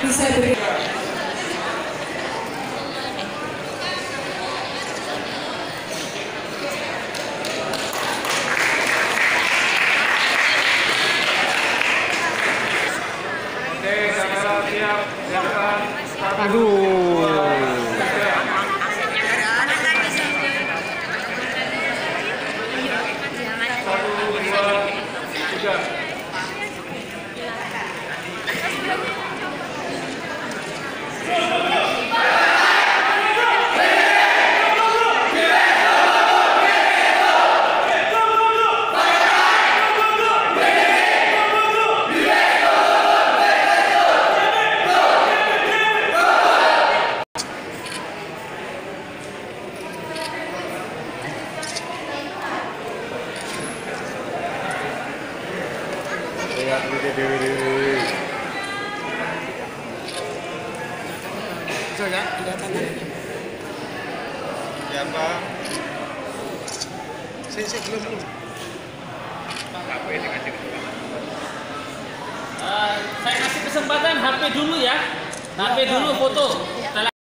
bisa beri. Oke, kamera siap, siapkan. Aduh. Satu, dua, tiga. Lihat dewi. Bisa ya, kelihatan ya. Siapa? Saya belum. Saya kasih kesempatan HP dulu ya. HP dulu foto.